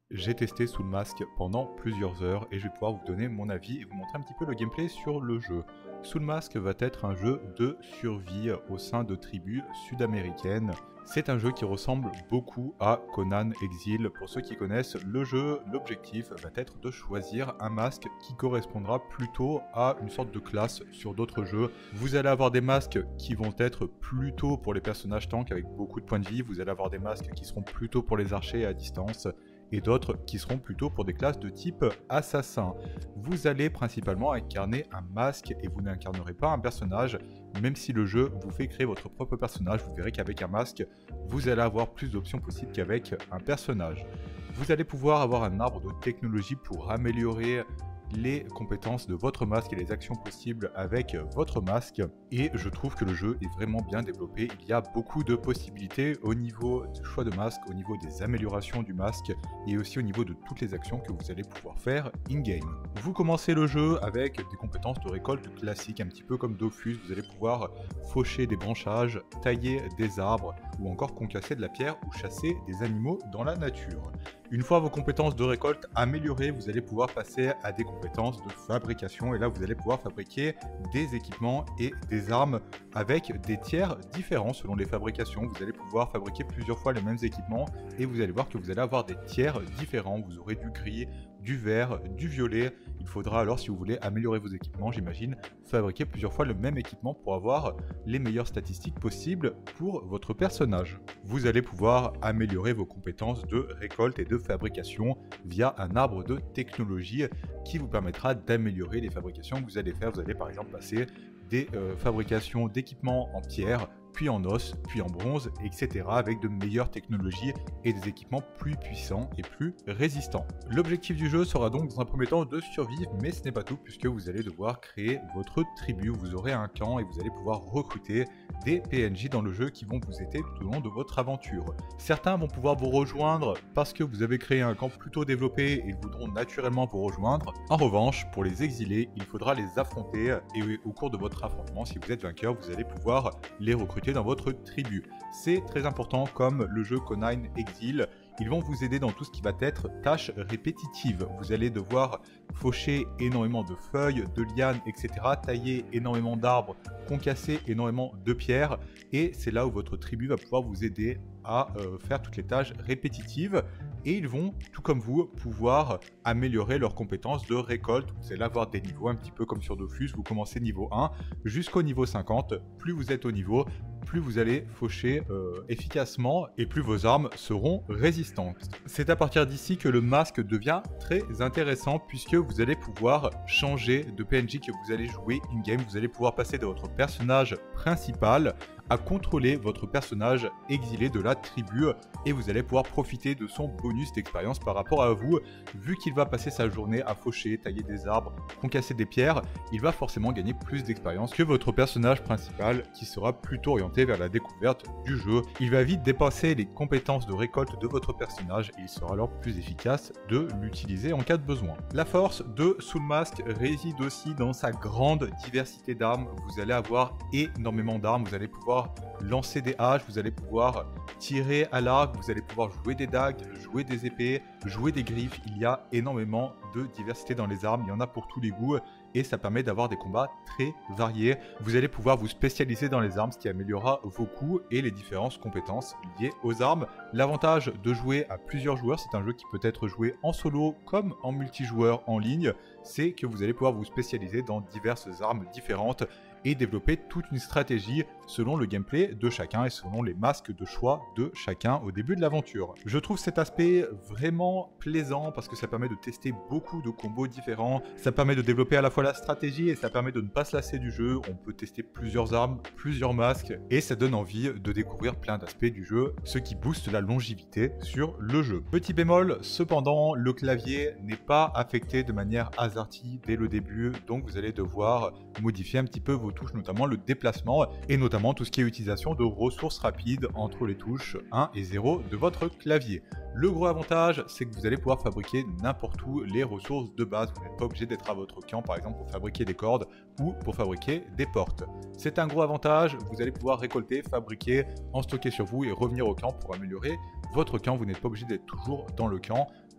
J'ai testé sous le masque pendant plusieurs heures et je vais pouvoir vous donner mon avis et vous montrer un petit peu le gameplay sur le jeu. Sous le masque va être un jeu de survie au sein de tribus sud-américaines. C'est un jeu qui ressemble beaucoup à Conan Exile. Pour ceux qui connaissent le jeu, l'objectif va être de choisir un masque qui correspondra plutôt à une sorte de classe sur d'autres jeux. Vous allez avoir des masques qui vont être plutôt pour les personnages tanks avec beaucoup de points de vie. Vous allez avoir des masques qui seront plutôt pour les archers à distance et d'autres qui seront plutôt pour des classes de type assassin. Vous allez principalement incarner un masque et vous n'incarnerez pas un personnage, même si le jeu vous fait créer votre propre personnage. Vous verrez qu'avec un masque, vous allez avoir plus d'options possibles qu'avec un personnage. Vous allez pouvoir avoir un arbre de technologie pour améliorer les compétences de votre masque et les actions possibles avec votre masque, et je trouve que le jeu est vraiment bien développé. Il y a beaucoup de possibilités au niveau du choix de masque, au niveau des améliorations du masque et aussi au niveau de toutes les actions que vous allez pouvoir faire in-game. Vous commencez le jeu avec des compétences de récolte classiques, un petit peu comme Dofus. Vous allez pouvoir faucher des branchages, tailler des arbres ou encore concasser de la pierre ou chasser des animaux dans la nature. Une fois vos compétences de récolte améliorées, vous allez pouvoir passer à des compétences de fabrication, et là vous allez pouvoir fabriquer des équipements et des armes avec des tiers différents selon les fabrications. Vous allez pouvoir fabriquer plusieurs fois les mêmes équipements et vous allez voir que vous allez avoir des tiers différents. Vous aurez du gris, du vert, du violet. Il faudra alors, si vous voulez améliorer vos équipements, j'imagine, fabriquer plusieurs fois le même équipement pour avoir les meilleures statistiques possibles pour votre personnage. Vous allez pouvoir améliorer vos compétences de récolte et de fabrication via un arbre de technologie qui vous permettra d'améliorer les fabrications que vous allez faire. Vous allez par exemple passer des fabrications d'équipements en pierre, puis en os, puis en bronze, etc. avec de meilleures technologies et des équipements plus puissants et plus résistants. L'objectif du jeu sera donc dans un premier temps de survivre, mais ce n'est pas tout puisque vous allez devoir créer votre tribu. Vous aurez un clan et vous allez pouvoir recruter des PNJ dans le jeu qui vont vous aider tout au long de votre aventure. Certains vont pouvoir vous rejoindre parce que vous avez créé un camp plutôt développé et ils voudront naturellement vous rejoindre. En revanche, pour les exilés, il faudra les affronter et au cours de votre affrontement, si vous êtes vainqueur, vous allez pouvoir les recruter dans votre tribu. C'est très important, comme le jeu Conan Exile. Ils vont vous aider dans tout ce qui va être tâches répétitives. Vous allez devoir faucher énormément de feuilles, de lianes, etc. Tailler énormément d'arbres, concasser énormément de pierres. Et c'est là où votre tribu va pouvoir vous aider à faire toutes les tâches répétitives. Et ils vont, tout comme vous, pouvoir améliorer leurs compétences de récolte. Vous allez avoir des niveaux un petit peu comme sur Dofus. Vous commencez niveau 1 jusqu'au niveau 50. Plus vous êtes au niveau, plus vous allez faucher efficacement et plus vos armes seront résistantes. C'est à partir d'ici que le masque devient très intéressant puisque vous allez pouvoir changer de PNJ que vous allez jouer in-game. Vous allez pouvoir passer de votre personnage principal à contrôler votre personnage exilé de la tribu et vous allez pouvoir profiter de son bonus d'expérience par rapport à vous. Vu qu'il va passer sa journée à faucher, tailler des arbres, concasser des pierres, il va forcément gagner plus d'expérience que votre personnage principal qui sera plutôt orienté vers la découverte du jeu. Il va vite dépasser les compétences de récolte de votre personnage et il sera alors plus efficace de l'utiliser en cas de besoin. La force de Sous le Masque réside aussi dans sa grande diversité d'armes. Vous allez avoir énormément d'armes, vous allez pouvoir lancer des haches, vous allez pouvoir tirer à l'arc, vous allez pouvoir jouer des dagues, jouer des épées, jouer des griffes. Il y a énormément de diversité dans les armes, il y en a pour tous les goûts et ça permet d'avoir des combats très variés. Vous allez pouvoir vous spécialiser dans les armes, ce qui améliorera vos coups et les différentes compétences liées aux armes. L'avantage de jouer à plusieurs joueurs, c'est un jeu qui peut être joué en solo comme en multijoueur en ligne, c'est que vous allez pouvoir vous spécialiser dans diverses armes différentes et développer toute une stratégie selon le gameplay de chacun et selon les masques de choix de chacun au début de l'aventure. Je trouve cet aspect vraiment plaisant parce que ça permet de tester beaucoup de combos différents, ça permet de développer à la fois la stratégie et ça permet de ne pas se lasser du jeu. On peut tester plusieurs armes, plusieurs masques et ça donne envie de découvrir plein d'aspects du jeu, ce qui booste la longévité sur le jeu. Petit bémol, cependant, le clavier n'est pas affecté de manière hasardée dès le début, donc vous allez devoir modifier un petit peu vos touches, notamment le déplacement et notamment tout ce qui est utilisation de ressources rapides entre les touches 1 et 0 de votre clavier. Le gros avantage, c'est que vous allez pouvoir fabriquer n'importe où les ressources de base. Vous n'êtes pas obligé d'être à votre camp, par exemple, pour fabriquer des cordes ou pour fabriquer des portes. C'est un gros avantage, vous allez pouvoir récolter, fabriquer, en stocker sur vous et revenir au camp pour améliorer votre camp. Vous n'êtes pas obligé d'être toujours dans le camp.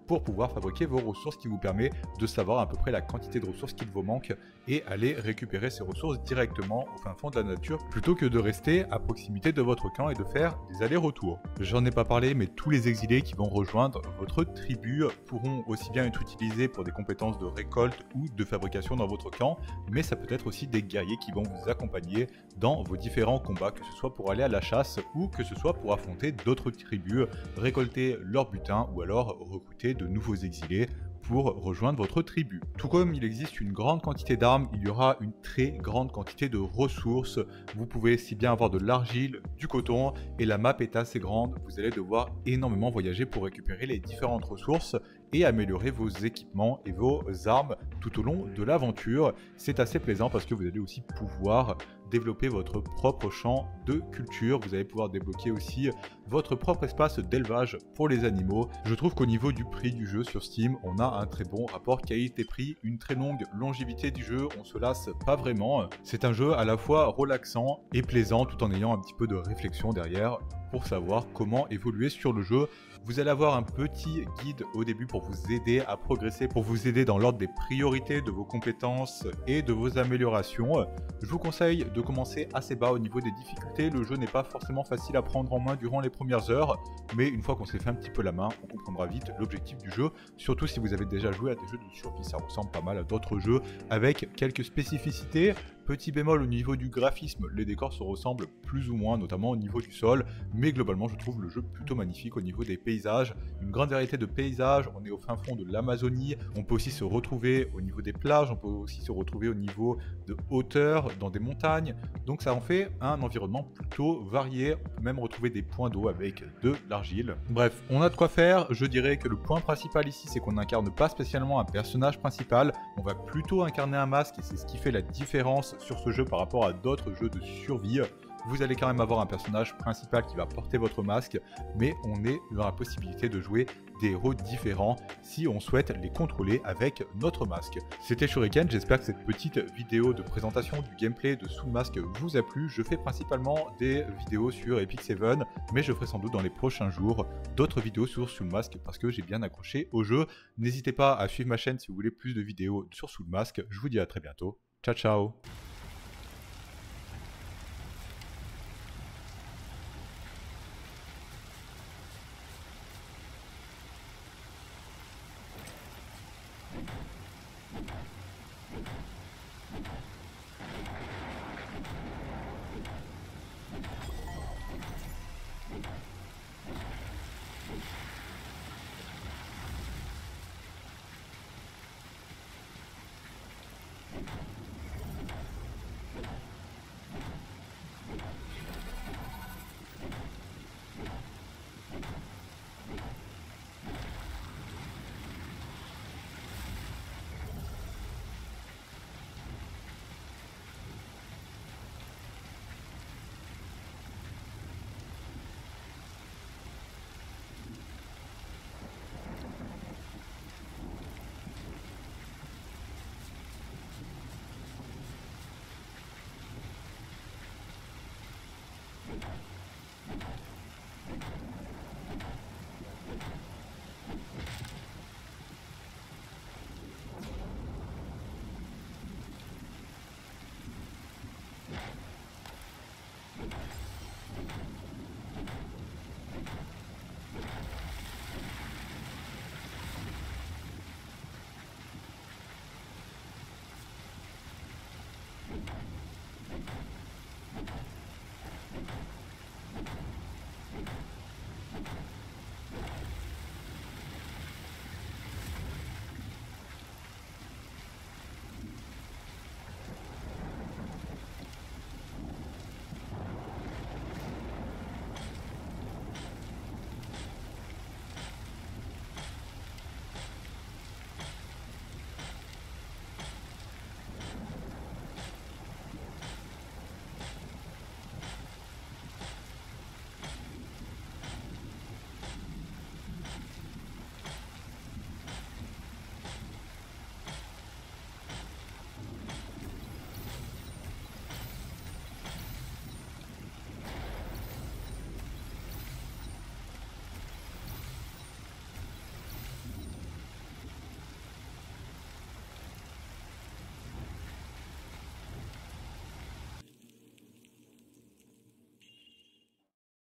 pour pouvoir fabriquer vos ressources, qui vous permet de savoir à peu près la quantité de ressources qu'il vous manque et aller récupérer ces ressources directement au fin fond de la nature plutôt que de rester à proximité de votre camp et de faire des allers-retours. J'en ai pas parlé, mais tous les exilés qui vont rejoindre votre tribu pourront aussi bien être utilisés pour des compétences de récolte ou de fabrication dans votre camp, mais ça peut être aussi des guerriers qui vont vous accompagner dans vos différents combats, que ce soit pour aller à la chasse ou que ce soit pour affronter d'autres tribus, récolter leur butin ou alors recruter de nouveaux exilés pour rejoindre votre tribu. Tout comme il existe une grande quantité d'armes, il y aura une très grande quantité de ressources. Vous pouvez si bien avoir de l'argile, du coton, et la map est assez grande, vous allez devoir énormément voyager pour récupérer les différentes ressources et améliorer vos équipements et vos armes tout au long de l'aventure. C'est assez plaisant parce que vous allez aussi pouvoir développer votre propre champ de culture. Vous allez pouvoir débloquer aussi votre propre espace d'élevage pour les animaux. Je trouve qu'au niveau du prix du jeu sur Steam, on a un très bon rapport qualité-prix, une très longue longévité du jeu, on se lasse pas vraiment. C'est un jeu à la fois relaxant et plaisant tout en ayant un petit peu de réflexion derrière pour savoir comment évoluer sur le jeu. Vous allez avoir un petit guide au début pour vous aider à progresser, pour vous aider dans l'ordre des priorités de vos compétences et de vos améliorations. Je vous conseille de commencer assez bas au niveau des difficultés. Le jeu n'est pas forcément facile à prendre en main durant les premières heures, mais une fois qu'on s'est fait un petit peu la main, on comprendra vite l'objectif du jeu, surtout si vous avez déjà joué à des jeux de survie. Ça ressemble pas mal à d'autres jeux avec quelques spécificités. Petit bémol au niveau du graphisme, les décors se ressemblent plus ou moins, notamment au niveau du sol, mais globalement je trouve le jeu plutôt magnifique au niveau des paysages, une grande variété de paysages, on est au fin fond de l'Amazonie, on peut aussi se retrouver au niveau des plages, on peut aussi se retrouver au niveau de hauteur, dans des montagnes, donc ça en fait un environnement plutôt varié, on peut même retrouver des points d'eau avec de l'argile. Bref, on a de quoi faire. Je dirais que le point principal ici, c'est qu'on n'incarne pas spécialement un personnage principal, on va plutôt incarner un masque et c'est ce qui fait la différence sur ce jeu par rapport à d'autres jeux de survie. Vous allez quand même avoir un personnage principal qui va porter votre masque, mais on est dans la possibilité de jouer des héros différents si on souhaite les contrôler avec notre masque. C'était Shuriken, j'espère que cette petite vidéo de présentation du gameplay de Soul Mask vous a plu. Je fais principalement des vidéos sur Epic 7, mais je ferai sans doute dans les prochains jours d'autres vidéos sur Soul Mask parce que j'ai bien accroché au jeu. N'hésitez pas à suivre ma chaîne si vous voulez plus de vidéos sur Soul Mask. Je vous dis à très bientôt. Ciao ciao.